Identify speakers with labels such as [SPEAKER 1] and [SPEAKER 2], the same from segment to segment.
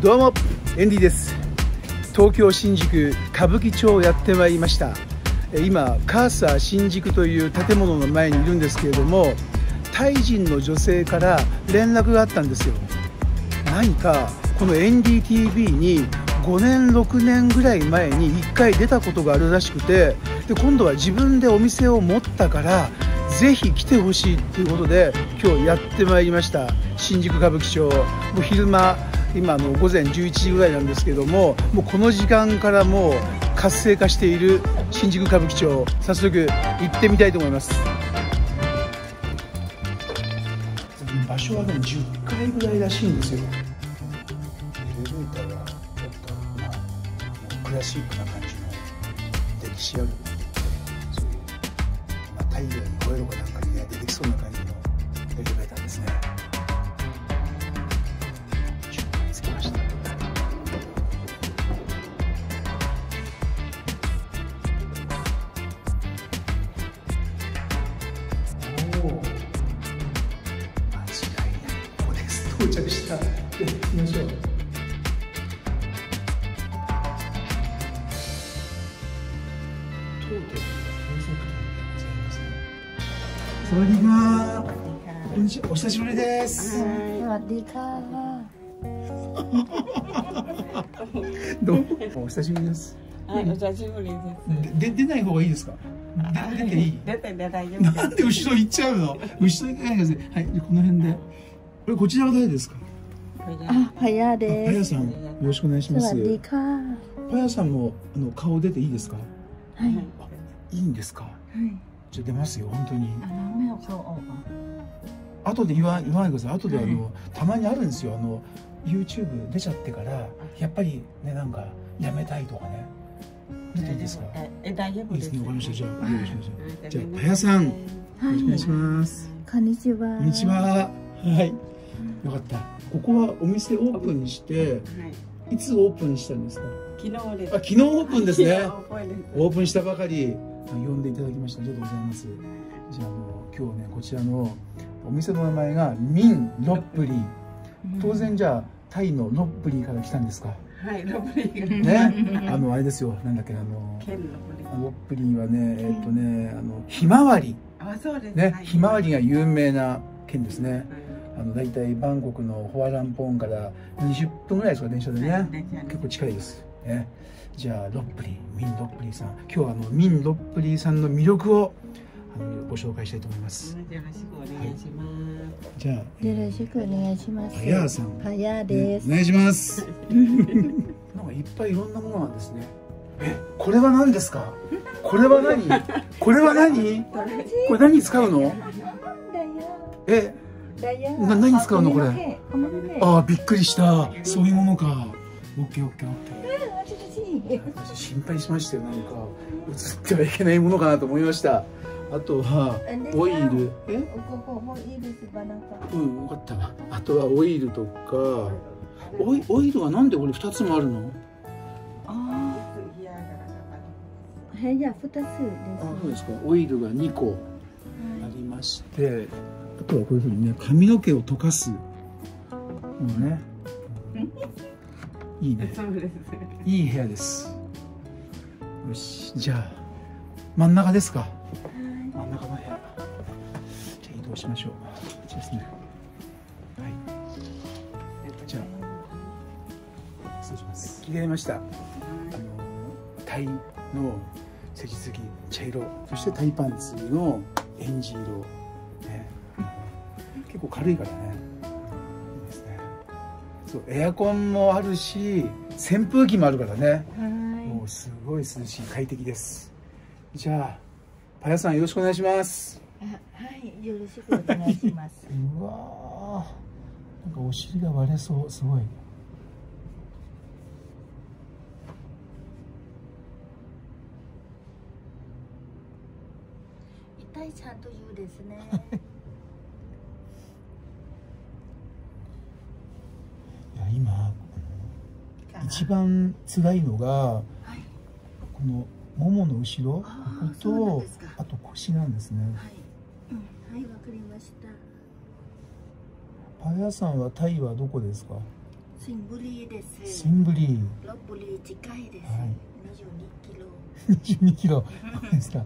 [SPEAKER 1] どうもエンディです。東京新宿歌舞伎町やってまいりました。今カーサー新宿という建物の前にいるんですけれども、タイ人の女性から連絡があったんですよ。何かこの NDTV に5年6年ぐらい前に1回出たことがあるらしくて、で今度は自分でお店を持ったからぜひ来てほしいということで今日やってまいりました。新宿歌舞伎町、もう昼間今の午前11時ぐらいなんですけども、もうこの時間からもう活性化している新宿歌舞伎町、早速行ってみたいと思います。場所はでも10階ぐらいらしいんですよ。エレベーターがちょっと、クラシックな感じの歴史ある、そういう、太陽に吠えろかなんかにね出てきそうな感じのエレベーターですね。着きました。おお、間違いない、ここです。到着した。で、行きましょう。当店の風俗店でございますね。サワディーカー。こんにちは、お久しぶりです。
[SPEAKER 2] サワディーカー。
[SPEAKER 1] どうも、お久しぶりです。
[SPEAKER 2] はい、お久しぶりです。
[SPEAKER 1] 出ない方がいいですか。出ていい。
[SPEAKER 2] 出て大丈夫。
[SPEAKER 1] なんで後ろ行っちゃうの。後ろ行かないでください。はい、この辺で。こちらは誰ですか。
[SPEAKER 2] あ、パヤです。
[SPEAKER 1] パヤさん、よろしくお願いします。
[SPEAKER 2] サワディーカー。
[SPEAKER 1] パヤさんも顔出ていいですか。
[SPEAKER 2] はい。
[SPEAKER 1] いいんですか。
[SPEAKER 2] はい。
[SPEAKER 1] じゃあ出ますよ、本当に。
[SPEAKER 2] 目を顔を。
[SPEAKER 1] 後で言わないでください。後でたまにあるんですよ。YouTube 出ちゃってからやっぱりね、なんかやめたいとかね。出ていいですか。
[SPEAKER 2] 大丈夫です。
[SPEAKER 1] いいですね、わかりました。じゃあよろしくお願いします。じゃあパヤさん、よろしくお願いします。
[SPEAKER 2] こんにちは。
[SPEAKER 1] こんにちは。はい。よかった。ここはお店オープンして、いつオープンしたんですか。
[SPEAKER 2] 昨日です。
[SPEAKER 1] 昨日オープンですね。オープンしたばかり呼んでいただきました。ありがとうございます。じゃあ今日ね、こちらのお店の名前がミンロップリー。当然じゃあタイのロップリーから来たんですか。
[SPEAKER 2] はい、ロップリー
[SPEAKER 1] ね、あれですよ。なんだっけ、ロップリーはね、ひまわり。
[SPEAKER 2] あ、そうです
[SPEAKER 1] ね、ひまわりが有名な県ですね。だいたいバンコクのホアランポーンから20分ぐらいですか、電車でね。結構近いです。ね、じゃあロップリー、ミンロップリーさん、今日はミンロップリーさんの魅力をご紹介したいと思います。
[SPEAKER 2] よろしくお願いします。
[SPEAKER 1] じゃあ
[SPEAKER 2] よろしくお願いします。
[SPEAKER 1] パヤさん、
[SPEAKER 2] パヤです。
[SPEAKER 1] お願いします。なんかいっぱいいろんなものなんですね。これは何ですか。これは何。これは何。これ何使うの。何使うのこれ。ああ、びっくりした。そういうものか。オッケーオッケーオッケー。私心配しましたよ。なんか映ってはいけないものかなと思いました。あとはオイル。分かった。あとはオイルとか。オイルはなんでこれ2つもあるの。
[SPEAKER 2] 部屋2つです。
[SPEAKER 1] そうですか。オイルが2個ありまして、あとはこういうふうにね、髪の毛を溶かす。もうね。いいね。いい部屋です。よし、じゃあ真ん中ですか。真ん中の部屋。じゃあ移動しましょう。こっちですね。はい。じゃあ失礼します。着替えました。タイの赤土茶色、そしてタイパンツのエンジ色、ね、結構軽いからね、いいですね。そう、エアコンもあるし扇風機もあるからね、もうすごい涼しい、快適です。じゃあパヤさん、よろしくお願いします。
[SPEAKER 2] はい、よろしくお願いします。
[SPEAKER 1] うわー、なんかお尻が割れそう、すごい。
[SPEAKER 2] 痛いちゃんと言うですね。
[SPEAKER 1] いや、今一番辛いのが、このももの後ろ、ここと、あと腰なんですね。
[SPEAKER 2] はい、わかりました。
[SPEAKER 1] パヤさんはタイはどこですか？
[SPEAKER 2] สิงห์บุรีです。
[SPEAKER 1] シンブリ
[SPEAKER 2] ลพบุรี近いです。
[SPEAKER 1] はい
[SPEAKER 2] 22キロ。
[SPEAKER 1] 22キロですか。
[SPEAKER 2] はい。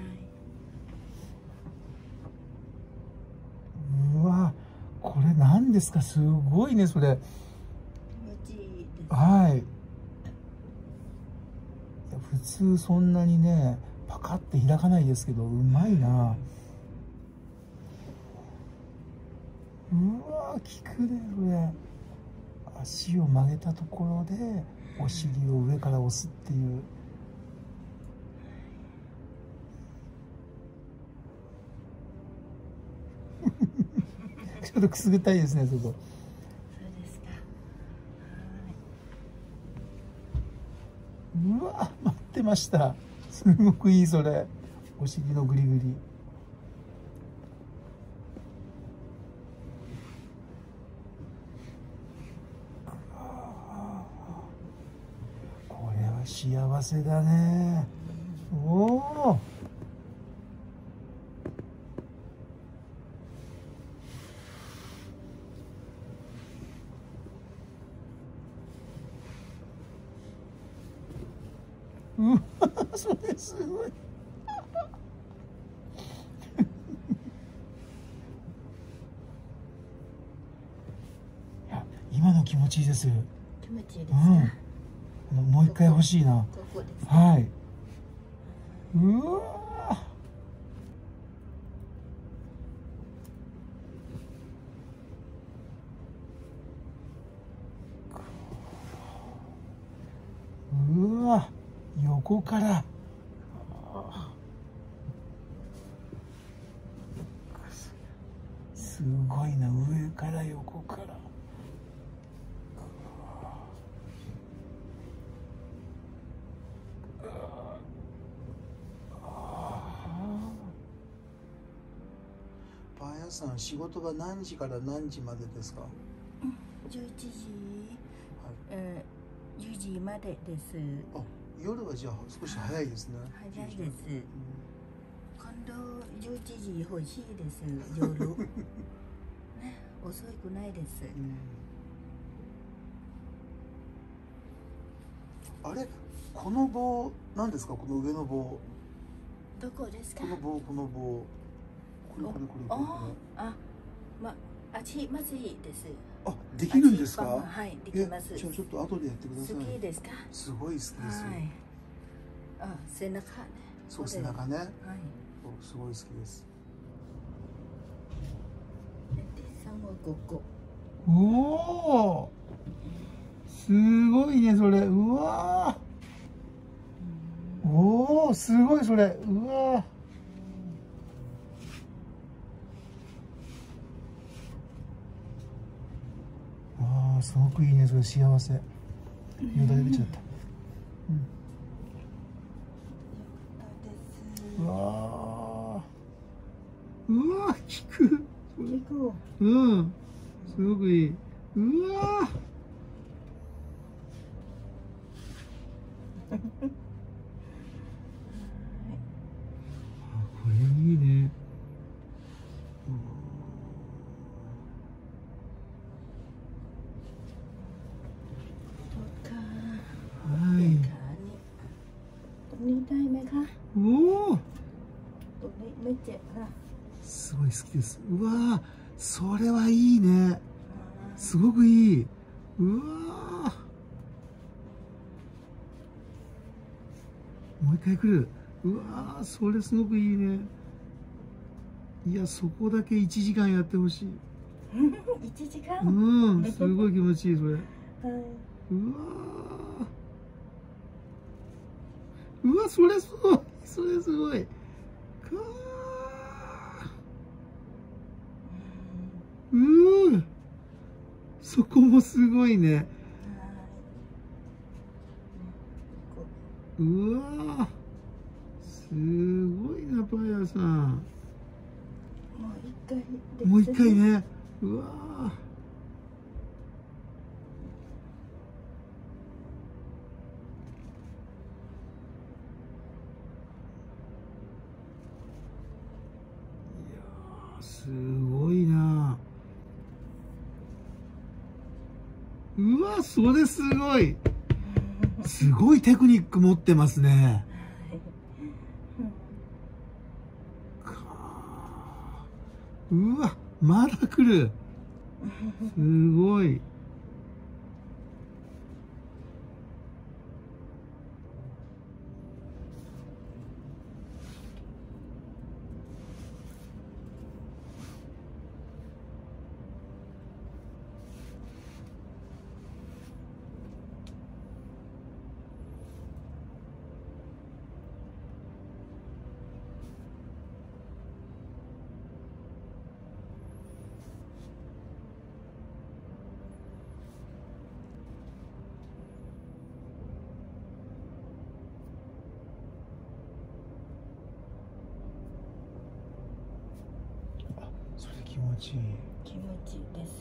[SPEAKER 1] うわ、これ何ですか？すごいね、それ。
[SPEAKER 2] 気持ちいいです。
[SPEAKER 1] はい。普通そんなにね、パカって開かないですけど、うまいな。うわ、効くね、これ。足を曲げたところで、お尻を上から押すっていう。ちょっとくすぐったいですね、そこ。
[SPEAKER 2] そうですか。
[SPEAKER 1] うわ、待ってました。すごくいい、それ。お尻のグリグリ。これは幸せだね。おお。うわ、それすごい。今の気持ちいいです。
[SPEAKER 2] 気持ちいいですか。
[SPEAKER 1] うん。もう一回欲しいな。
[SPEAKER 2] ここですか。
[SPEAKER 1] はい。うわ。うわ、横から。すごいな、上から横から。パン屋さん、仕事が何時から何時までですか
[SPEAKER 2] 11時、10時までです。
[SPEAKER 1] あ、夜はじゃあ少し早いですね。
[SPEAKER 2] 早いです。今度11時欲しいです。夜。ね、遅くないです。
[SPEAKER 1] あれ、この棒、何ですか、この上の棒。
[SPEAKER 2] どこですか。
[SPEAKER 1] この棒、この棒。これ。
[SPEAKER 2] 足まずいです。
[SPEAKER 1] あ、できるんですか。
[SPEAKER 2] はい、できます。
[SPEAKER 1] じゃあちょっと後でやってください。
[SPEAKER 2] 好きですか。
[SPEAKER 1] すごい好きですよ。
[SPEAKER 2] あ、背中ね。
[SPEAKER 1] そう、背中ね。
[SPEAKER 2] はい。
[SPEAKER 1] すごい好きです。おお。すごいね、それ。うわ。おお、すごいそれ。うわ。ああ、すごくいいね、それ幸せ。よだれ出ちゃった。うわ。うわ、効く。うん、すごくいい。うわ。これいいね。はい。
[SPEAKER 2] ตรงนี้ได้ไหมคะ。
[SPEAKER 1] おお。
[SPEAKER 2] ตรงนี้ไม่เจ็บค่ะ。
[SPEAKER 1] すごい好きです。うわ、それはいいね。すごくいい。うわ。もう一回来る。うわ、それすごくいいね。いや、そこだけ1時間やってほしい。
[SPEAKER 2] 1時間。
[SPEAKER 1] うん、すごい気持ちいい、それ。
[SPEAKER 2] はい。
[SPEAKER 1] うわ。うわ、それすごい。それすごい。そこもすごいね。うわ。すごいな、パン屋さん。もう一回ね。うわ。すごいな。 うわ、それすごい。すごいテクニック持ってますね。うわ、まだ来る。すごい。それ気持ちいい。
[SPEAKER 2] 気持ちいいです。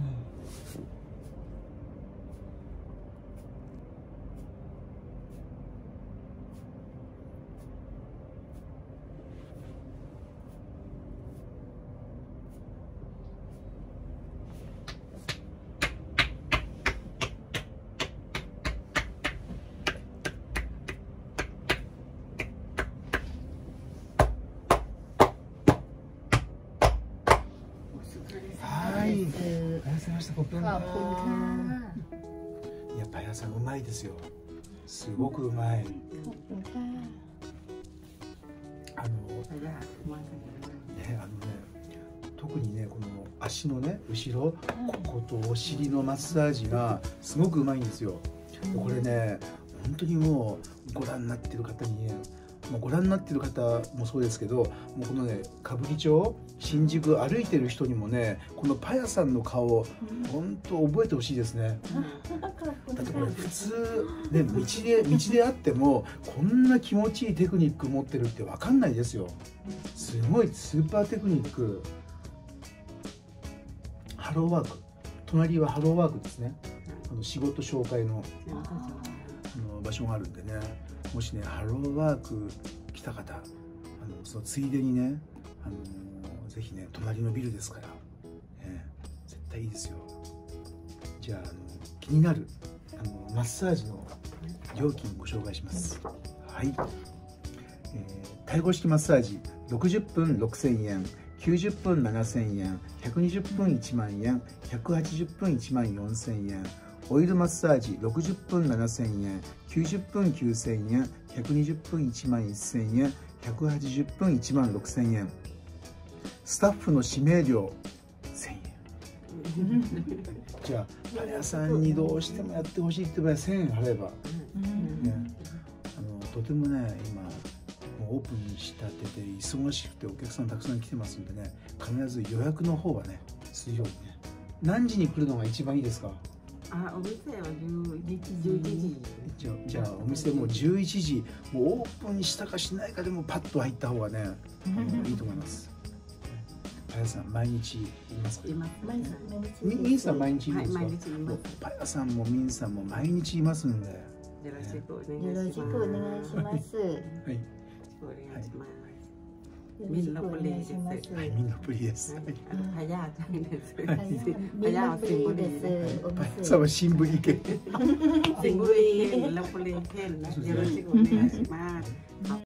[SPEAKER 1] はい、ありがとうございました。
[SPEAKER 2] ขอบคุณค่ะ
[SPEAKER 1] いや、パヤさんうまいですよ。すごくうまい。
[SPEAKER 2] ขอบคุณค่ะ
[SPEAKER 1] 特にね、この足のね、後ろ、こことお尻のマッサージがすごくうまいんですよ。これね、本当にもうご覧になってる方にね、もうご覧になってる方もそうですけど、もうこのね、歌舞伎町新宿歩いてる人にもね、このパヤさんの顔、本当覚えてほしいですね。だってこれ普通ね、道であってもこんな気持ちいいテクニック持ってるって分かんないですよ。すごいスーパーテクニック。ハローワーク、隣はハローワークですね。仕事紹介の場所があるんでね、もしね、ハローワーク来た方、そのついでにね、ぜひね、隣のビルですから、絶対いいですよ。じゃあ、気になるマッサージの料金ご紹介します。はい、介護式マッサージ60分6000円、90分7000円、120分1万円、180分1万4000円。オイルマッサージ60分7000円、90分9000円、120分1万1000円、180分1万6000円。スタッフの指名料1000円。じゃあ、パヤさんにどうしてもやってほしいって場合は1000円払えば、ね、とてもね、今オープンしたてて忙しくてお客さんたくさん来てますんでね、必ず予約の方はね、するようにね。何時に来るのが一番いいですか？
[SPEAKER 3] お店は11時。
[SPEAKER 1] じゃあお店も11時、もうオープンしたかしないかでもパッと入った方がね、いいと思います。パヤさん毎日いますか？
[SPEAKER 3] います。
[SPEAKER 1] ミンさん毎日いるんですか？
[SPEAKER 3] はい、毎日います。
[SPEAKER 1] パヤさんもミンさんも毎日いますんで、
[SPEAKER 3] よろしくお
[SPEAKER 2] よろし
[SPEAKER 3] 願いします。
[SPEAKER 2] くお願いします。
[SPEAKER 1] はい、
[SPEAKER 3] お願いします。
[SPEAKER 2] みんなプリです。
[SPEAKER 1] はい、みんなプリです。
[SPEAKER 3] パヤちゃんです。
[SPEAKER 2] みんなプリです。
[SPEAKER 1] パヤさんは新聞系。
[SPEAKER 3] シングル県、ラプリ県、よろしくお願いします。